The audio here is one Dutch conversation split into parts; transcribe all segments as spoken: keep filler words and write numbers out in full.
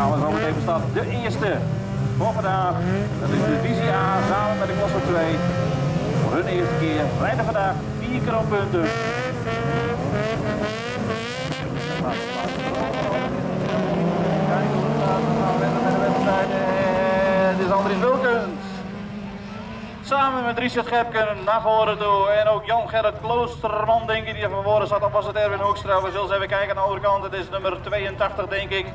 gaan we zo meteen van start. De eerste voor vandaag. Dat is de divisie A samen met de klasse twee. Voor hun eerste keer rijden vandaag vier keer op punten. Het is Andries Wilkens. Samen met Richard Gepken naar voren toe. En ook Jan-Gerrit Kloosterman, denk ik, die er van voren zat. Of was het Erwin Hoekstra? We zullen eens even kijken aan de andere kant. Het is nummer tweeëntachtig, denk ik.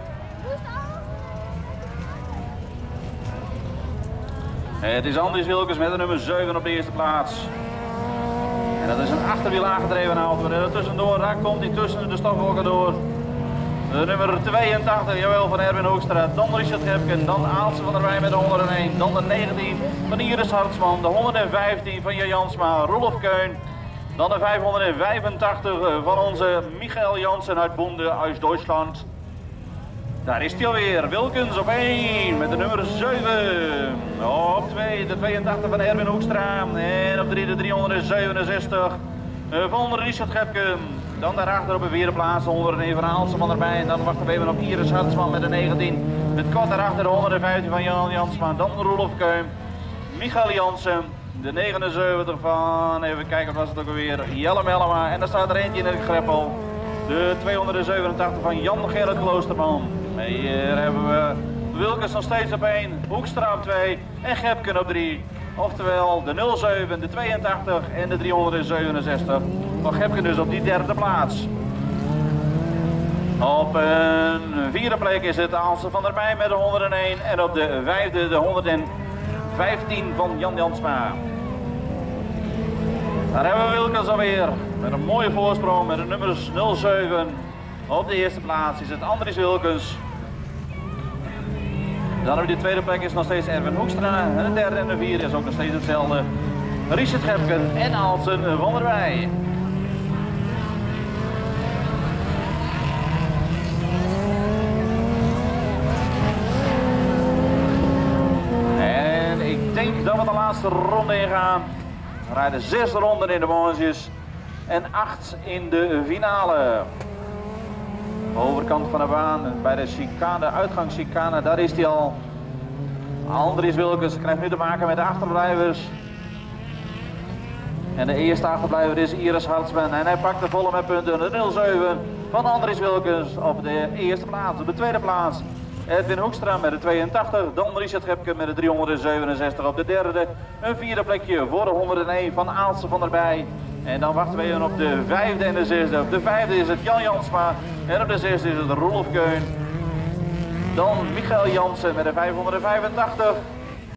Het is Andries Wilkens met de nummer zeven op de eerste plaats. En dat is een achterwiel aangedreven auto. En er tussendoor, daar komt hij tussen de stofwolken door. De nummer tweeëntachtig, jawel, van Erwin Hoekstra. Dan Richard Gepken, dan Aaltse van der Wij met de honderdéén. Dan de negentien van Iris Hartsman. De honderdvijftien van Jan Jansma, Rolf Keun. Dan de vijfhonderdvijfentachtig van onze Michael Jansen uit Bonde, uit Duitsland. Daar is hij alweer, Wilkens op één met de nummer zeven. Op twee de tweeëntachtig van Erwin Hoekstra. En op drie de driehonderdzevenenzestig van Richard Gepken. Dan daarachter op de vierde plaats de honderdéén van Aaltse van erbij. En dan wachten we even op Iris Hartsman met de negentien. Met kort daarachter de honderdvijftien van Jan Jansma. Dan Rolf Keun, Michael Jansen. De negenenzeventig van, even kijken, wat was het ook alweer, Jelle Mellema. En daar staat er eentje in het greppel. De tweehonderdzevenentachtig van Jan-Gerrit Kloosterman. Hier hebben we Wilkens nog steeds op één, Hoekstra op twee en Gepken op drie. Oftewel de nul zeven, de tweeëntachtig en de driehonderdzevenenzestig. Van Gepken dus op die derde plaats. Op een vierde plek is het Aaltse van der Bij met de honderdéén. En op de vijfde de honderdvijftien van Jan Jansma. Daar hebben we Wilkens alweer met een mooie voorsprong met de nummers nul zeven. Op de eerste plaats is het Andries Wilkens. Dan op de tweede plek is nog steeds Erwin Hoekstra. En de derde en de vierde is ook nog steeds hetzelfde. Richard Gepken en Aaltsen van der Wij. En ik denk dat we de laatste ronde ingaan. We rijden zes ronden in de manches en acht in de finale. Overkant van de baan, bij de chicane, uitgangschicane, daar is hij al. Andries Wilkens krijgt nu te maken met de achterblijvers. En de eerste achterblijver is Iris Hartsman en hij pakt de volle met punten. De nul zeven van Andries Wilkens op de eerste plaats. Op de tweede plaats Edwin Hoekstra met de tweeëntachtig. Dan Richard Gepken met de driehonderdzevenenzestig op de derde. Een vierde plekje voor de honderdéén van Aaltse van der Bij. En dan wachten we even op de vijfde en de zesde. Op de vijfde is het Jan Jansma en op de zesde is het Rolf Keun. Dan Michael Jansen met de vijfhonderdvijfentachtig.